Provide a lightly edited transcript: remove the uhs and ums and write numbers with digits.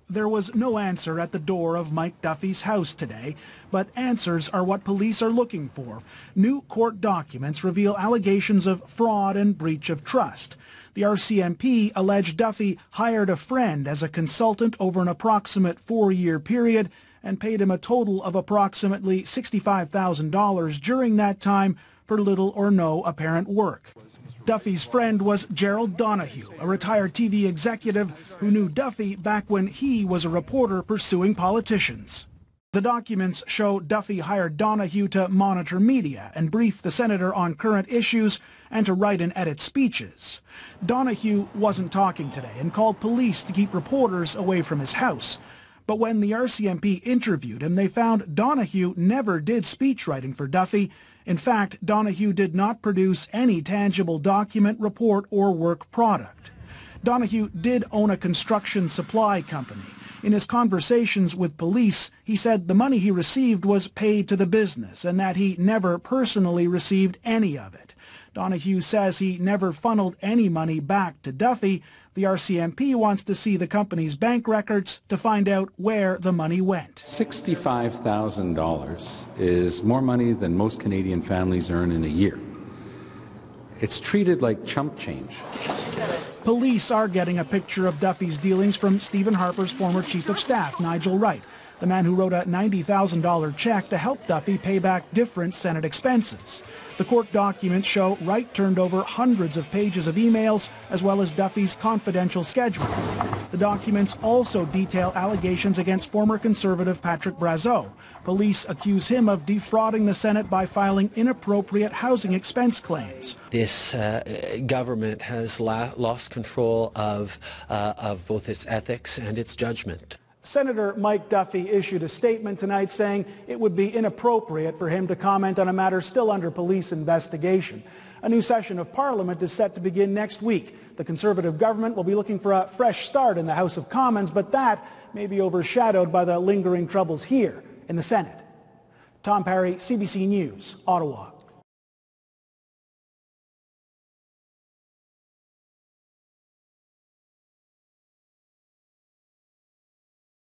There was no answer at the door of Mike Duffy's house today, but answers are what police are looking for. New court documents reveal allegations of fraud and breach of trust. The RCMP alleged Duffy hired a friend as a consultant over an approximate 4-year period and paid him a total of approximately $65,000 during that time for little or no apparent work. Duffy's friend was Gerald Donahue, a retired TV executive who knew Duffy back when he was a reporter pursuing politicians. The documents show Duffy hired Donahue to monitor media and brief the senator on current issues and to write and edit speeches. Donahue wasn't talking today and called police to keep reporters away from his house. But when the RCMP interviewed him, they found Donahue never did speechwriting for Duffy. In fact, Donahue did not produce any tangible document, report, or work product. Donahue did own a construction supply company. In his conversations with police, he said the money he received was paid to the business and that he never personally received any of it. Donahue says he never funneled any money back to Duffy. The RCMP wants to see the company's bank records to find out where the money went. $65,000 is more money than most Canadian families earn in a year. It's treated like chump change. Police are getting a picture of Duffy's dealings from Stephen Harper's former chief of staff, Nigel Wright, the man who wrote a $90,000 check to help Duffy pay back different Senate expenses. The court documents show Wright turned over hundreds of pages of emails, as well as Duffy's confidential schedule. The documents also detail allegations against former Conservative Patrick Brazeau. Police accuse him of defrauding the Senate by filing inappropriate housing expense claims. This government has lost control of both its ethics and its judgment. Senator Mike Duffy issued a statement tonight saying it would be inappropriate for him to comment on a matter still under police investigation. A new session of Parliament is set to begin next week. The Conservative government will be looking for a fresh start in the House of Commons, but that may be overshadowed by the lingering troubles here in the Senate. Tom Parry, CBC News, Ottawa.